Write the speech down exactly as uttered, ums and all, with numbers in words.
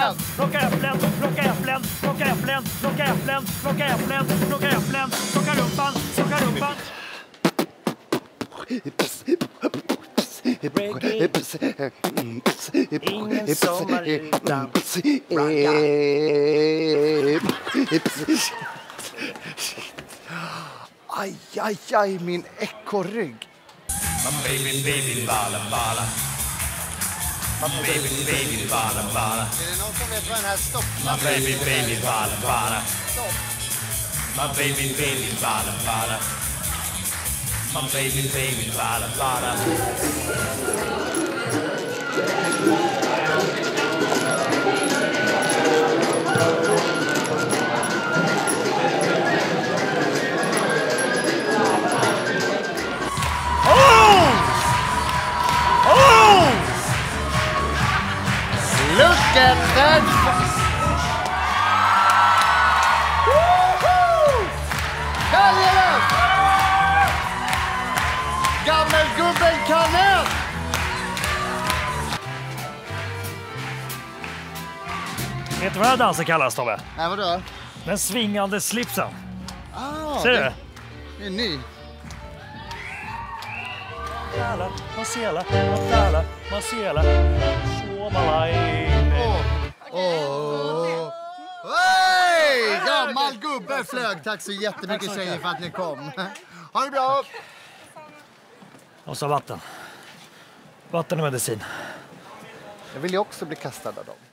äpplen, plocka äpplen, plocka äpplen, plocka äpplen, plocka äpplen, plocka äpplen, plocka äpplen, plocka rumpan, plocka rumpan. Reggae, ingen sommar utan ragga. Aj, aj, aj, min ekorrygg. My baby, baby, bala, bala. My baby, baby, bala, bala. Är det någon som vet vad den här stopp? My baby, baby, bala, bala. My baby, baby, bala, bala. My baby, baby, bala, bala. Look at that! Kallen! Gammelgubben Kanel! Vet du vad den här dansen kallas, Tobbe? Nej, vadå? Den svingande slipsen. Ah, Ser du? det, det är ny. Dala, Marcela, Dala, Marcela, Suomalainen. Åh! Hej! Gammal gubbe flög. Tack så jättemycket tjejer för att ni kom. Ha det bra! Och så vatten. Vatten och medicin. Jag vill ju också bli kastad av dem.